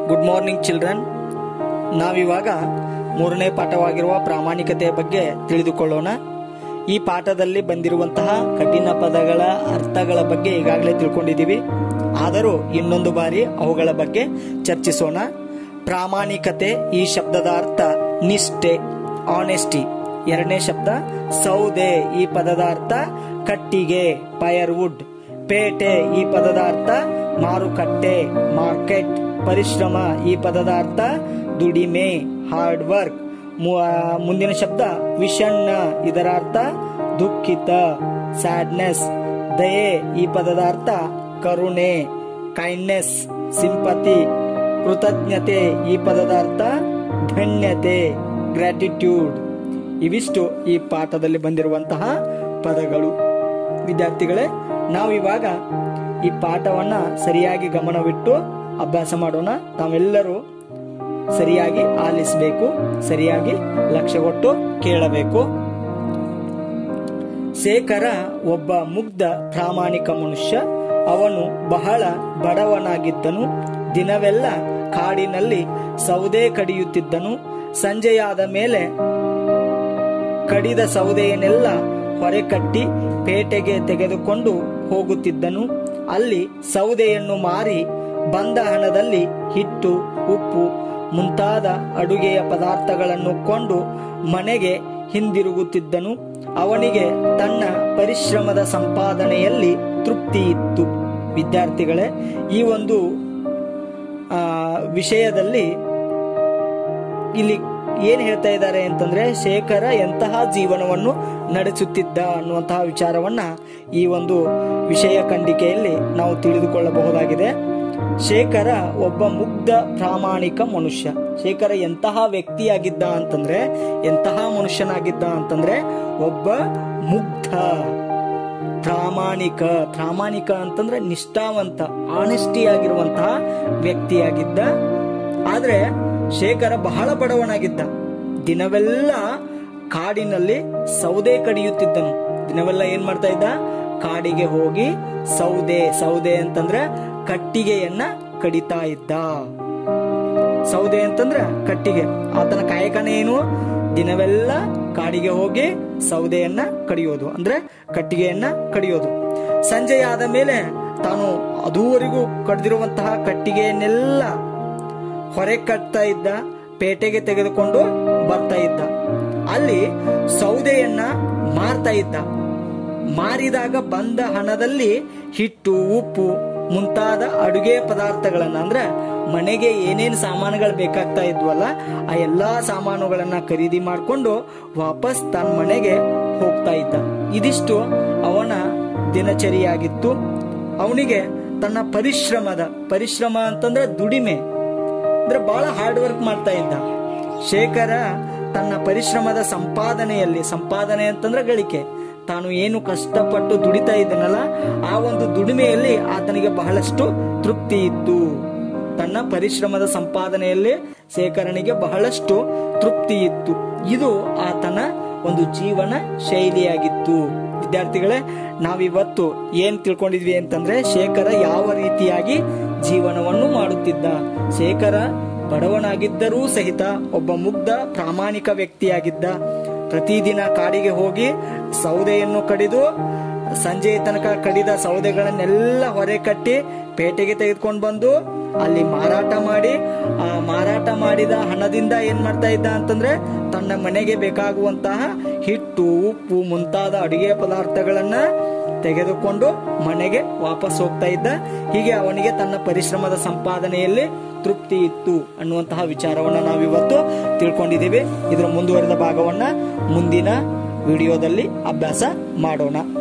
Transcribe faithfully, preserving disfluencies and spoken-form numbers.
Good morning children. ನಾವಿವಾಗ ಮೂರನೇ ಪಾಠವಾಗಿರುವ ಪ್ರಾಮಾಣಿಕತೆಯ ಬಗ್ಗೆ ತಿಳಿದುಕೊಳ್ಳೋಣ. ಈ ಪಾಠದಲ್ಲಿ ಬಂದಿರುವಂತಹ ಕಠಿಣ ಪದಗಳ ಅರ್ಥಗಳ ಬಗ್ಗೆ ಈಗಾಗಲೇ ತಿಳ್ಕೊಂಡಿದ್ದೀವಿ. ಆದರೂ ಇನ್ನೊಂದು ಬಾರಿ ಅವುಗಳ ಬಗ್ಗೆ ಚರ್ಚಿಸೋಣ. ಪ್ರಾಮಾಣಿಕತೆ ಈ ಶಬ್ದದ ಅರ್ಥ ನಿಷ್ಠೆ, ಆನೆಸ್ಟಿ. ಎರಡನೇ ಶಬ್ದ ಸೌದೆ, ಈ ಪದದ ಅರ್ಥ ಕಟ್ಟಿಗೆ, ಫೈರ್ವುಡ್. ಪೇಟೆ ಈ ಪದದ ಅರ್ಥ ಮಾರುಕಟ್ಟೆ, ಮಾರ್ಕೆಟ್. ಪರಿಶ್ರಮ ಈ ಪದದ ಅರ್ಥ ದುಡಿಮೆ, ಹಾರ್ಡ್ ವರ್ಕ್. ಮುಂದಿನ ಶಬ್ದ ವಿಷಣ್ಣ, ಇದರ ಅರ್ಥ ದುಃಖಿತ, ಸ್ಯಾಡ್ನೆಸ್. ದಯೆ ಈ ಪದದ ಅರ್ಥ ಕರುಣೆ, ಕೈಂಡ್ನೆಸ್, ಸಿಂಪತಿ. ಕೃತಜ್ಞತೆ ಈ ಪದದ ಅರ್ಥ ಧನ್ಯತೆ, ಗ್ರಾಟಿಟ್ಯೂಡ್. ಇವಿಷ್ಟು ಈ ಪಾಠದಲ್ಲಿ ಬಂದಿರುವಂತಹ ಪದಗಳು. ವಿದ್ಯಾರ್ಥಿಗಳೇ, ನಾವಿವಾಗ ಈ ಪಾಠವನ್ನ ಸರಿಯಾಗಿ ಗಮನವಿಟ್ಟು ಅಭ್ಯಾಸ ಮಾಡೋಣ. ತಾವೆಲ್ಲರೂ ಸರಿಯಾಗಿ ಆಲಿಸಬೇಕು, ಸರಿಯಾಗಿ ಲಕ್ಷ್ಯ ಕೊಟ್ಟು ಕೇಳಬೇಕು. ಶೇಖರ ಒಬ್ಬ ಮುಗ್ಧ ಪ್ರಾಮಾಣಿಕ ಮನುಷ್ಯ. ಅವನು ಬಹಳ ಬಡವನಾಗಿದ್ದನು. ದಿನವೆಲ್ಲ ಕಾಡಿನಲ್ಲಿ ಸೌದೆ ಕಡಿಯುತ್ತಿದ್ದನು. ಸಂಜೆಯಾದ ಮೇಲೆ ಕಡಿದ ಸೌದೆಯನ್ನೆಲ್ಲ ಹೊರೆಕಟ್ಟಿ ಪೇಟೆಗೆ ತೆಗೆದುಕೊಂಡು ಹೋಗುತ್ತಿದ್ದನು. ಅಲ್ಲಿ ಸೌದೆಯನ್ನು ಮಾರಿ ಬಂದ ಹಣದಲ್ಲಿ ಹಿಟ್ಟು, ಉಪ್ಪು ಮುಂತಾದ ಅಡುಗೆಯ ಪದಾರ್ಥಗಳನ್ನು ಕೊಂಡು ಮನೆಗೆ ಹಿಂದಿರುಗುತ್ತಿದ್ದನು. ಅವನಿಗೆ ತನ್ನ ಪರಿಶ್ರಮದ ಸಂಪಾದನೆಯಲ್ಲಿ ತೃಪ್ತಿ ಇತ್ತು. ವಿದ್ಯಾರ್ಥಿಗಳೇ, ಈ ಒಂದು ಆ ವಿಷಯದಲ್ಲಿ ಇಲ್ಲಿ ಏನ್ ಹೇಳ್ತಾ ಇದ್ದಾರೆ ಅಂತಂದ್ರೆ, ಶೇಖರ ಎಂತಹ ಜೀವನವನ್ನು ನಡೆಸುತ್ತಿದ್ದ ಅನ್ನುವಂತಹ ವಿಚಾರವನ್ನ ಈ ಒಂದು ವಿಷಯ ಖಂಡಿಕೆಯಲ್ಲಿ ನಾವು ತಿಳಿದುಕೊಳ್ಳಬಹುದಾಗಿದೆ. ಶೇಖರ ಒಬ್ಬ ಮುಗ್ಧ ಪ್ರಾಮಾಣಿಕ ಮನುಷ್ಯ. ಶೇಖರ ಎಂತಹ ವ್ಯಕ್ತಿಯಾಗಿದ್ದ ಅಂತಂದ್ರೆ, ಎಂತಹ ಮನುಷ್ಯನಾಗಿದ್ದ ಅಂತಂದ್ರೆ ಒಬ್ಬ ಮುಗ್ಧ ಪ್ರಾಮಾಣಿಕ. ಪ್ರಾಮಾಣಿಕ ಅಂತಂದ್ರೆ ನಿಷ್ಠಾವಂತ, ಆನೆಸ್ಟಿ ಆಗಿರುವಂತಹ ವ್ಯಕ್ತಿಯಾಗಿದ್ದ. ಆದ್ರೆ ಶೇಖರ ಬಹಳ ಬಡವನಾಗಿದ್ದ. ದಿನವೆಲ್ಲ ಕಾಡಿನಲ್ಲಿ ಸೌದೆ ಕಡಿಯುತ್ತಿದ್ದನು. ದಿನವೆಲ್ಲ ಏನ್ ಮಾಡ್ತಾ ಇದ್ದ? ಕಾಡಿಗೆ ಹೋಗಿ ಸೌದೆ, ಸೌದೆ ಅಂತಂದ್ರೆ ಕಟ್ಟಿಗೆಯನ್ನ ಕಡಿತಾ ಇದ್ದ. ಸೌದೆ ಅಂತಂದ್ರೆ ಕಟ್ಟಿಗೆ. ಆತನ ಕಾಯಕನೇ ಏನು? ದಿನವೆಲ್ಲ ಕಾಡಿಗೆ ಹೋಗಿ ಸೌದೆಯನ್ನ ಕಡಿಯೋದು, ಅಂದ್ರೆ ಕಟ್ಟಿಗೆಯನ್ನ ಕಡಿಯೋದು. ಸಂಜೆಯಾದ ಮೇಲೆ ತಾನು ಅದುವರೆಗೂ ಕಡ್ದಿರುವಂತಹ ಕಟ್ಟಿಗೆಯನ್ನೆಲ್ಲ ಹೊರೆ ಕಟ್ತಾ ಇದ್ದ, ಪೇಟೆಗೆ ತೆಗೆದುಕೊಂಡು ಬರ್ತಾ ಇದ್ದ. ಅಲ್ಲಿ ಸೌದೆಯನ್ನ ಮಾರ್ತಾ ಇದ್ದ. ಮಾರಿದಾಗ ಬಂದ ಹಣದಲ್ಲಿ ಹಿಟ್ಟು, ಉಪ್ಪು ಮುಂತಾದ ಅಡುಗೆ ಪದಾರ್ಥಗಳನ್ನ, ಅಂದ್ರೆ ಮನೆಗೆ ಏನೇನು ಸಾಮಾನುಗಳು ಬೇಕಾಗ್ತಾ ಇದ್ವಲ್ಲ ಆ ಎಲ್ಲಾ ಸಾಮಾನುಗಳನ್ನ ಖರೀದಿ ಮಾಡಿಕೊಂಡು ವಾಪಸ್ ತನ್ನ ಮನೆಗೆ ಹೋಗ್ತಾ ಇದ್ದ. ಇದಿಷ್ಟು ಅವನ ದಿನಚರಿಯಾಗಿತ್ತು. ಅವನಿಗೆ ತನ್ನ ಪರಿಶ್ರಮದ, ಪರಿಶ್ರಮ ಅಂತಂದ್ರೆ ದುಡಿಮೆ, ಅಂದ್ರೆ ಬಹಳ ಹಾರ್ಡ್ ವರ್ಕ್ ಮಾಡ್ತಾ ಇದ್ದ. ಶೇಖರ ತನ್ನ ಪರಿಶ್ರಮದ ಸಂಪಾದನೆಯಲ್ಲಿ, ಸಂಪಾದನೆ ಅಂತಂದ್ರೆ ಗಳಿಕೆ, ತಾನು ಏನು ಕಷ್ಟಪಟ್ಟು ದುಡಿತಾ ಇದ್ದನಲ್ಲ ಆ ಒಂದು ದುಡಿಮೆಯಲ್ಲಿ ಆತನಿಗೆ ಬಹಳಷ್ಟು ತೃಪ್ತಿ ಇತ್ತು. ತನ್ನ ಪರಿಶ್ರಮದ ಸಂಪಾದನೆಯಲ್ಲಿ ಶೇಖರನಿಗೆ ಬಹಳಷ್ಟು ತೃಪ್ತಿ ಇತ್ತು. ಇದು ಆತನ ಒಂದು ಜೀವನ ಶೈಲಿಯಾಗಿತ್ತು. ವಿದ್ಯಾರ್ಥಿಗಳೇ, ನಾವಿವತ್ತು ಏನ್ ತಿಳ್ಕೊಂಡಿದ್ವಿ ಅಂತಂದ್ರೆ, ಶೇಖರ ಯಾವ ರೀತಿಯಾಗಿ ಜೀವನವನ್ನು ಮಾಡುತ್ತಿದ್ದ. ಶೇಖರ ಬಡವನಾಗಿದ್ದರೂ ಸಹಿತ ಒಬ್ಬ ಮುಗ್ಧ ಪ್ರಾಮಾಣಿಕ ವ್ಯಕ್ತಿಯಾಗಿದ್ದ. ಪ್ರತಿದಿನ ಕಾಡಿಗೆ ಹೋಗಿ ಸೌದೆಯನ್ನು ಕಡಿದು ಸಂಜೆ ತನಕ ಕಡಿದ ಸೌದೆಗಳನ್ನೆಲ್ಲ ಹೊರೆ ಕಟ್ಟಿ ಪೇಟೆಗೆ ತೆಗೆದುಕೊಂಡು ಬಂದು ಅಲ್ಲಿ ಮಾರಾಟ ಮಾಡಿ, ಆ ಮಾರಾಟ ಮಾಡಿದ ಹಣದಿಂದ ಏನ್ ಮಾಡ್ತಾ ಇದ್ದ ಅಂತಂದ್ರೆ ತನ್ನ ಮನೆಗೆ ಬೇಕಾಗುವಂತಹ ಹಿಟ್ಟು, ಉಪ್ಪು ಮುಂತಾದ ಅಡುಗೆ ಪದಾರ್ಥಗಳನ್ನ ತೆಗೆದುಕೊಂಡು ಮನೆಗೆ ವಾಪಸ್ ಹೋಗ್ತಾ ಇದ್ದ. ಹೀಗೆ ಅವನಿಗೆ ತನ್ನ ಪರಿಶ್ರಮದ ಸಂಪಾದನೆಯಲ್ಲಿ ತೃಪ್ತಿ ಇತ್ತು ಅನ್ನುವಂತಹ ವಿಚಾರವನ್ನ ನಾವಿವತ್ತು ತಿಳ್ಕೊಂಡಿದ್ದೀವಿ. ಇದರ ಮುಂದುವರೆದ ಭಾಗವನ್ನ ಮುಂದಿನ ವಿಡಿಯೋದಲ್ಲಿ ಅಭ್ಯಾಸ ಮಾಡೋಣ.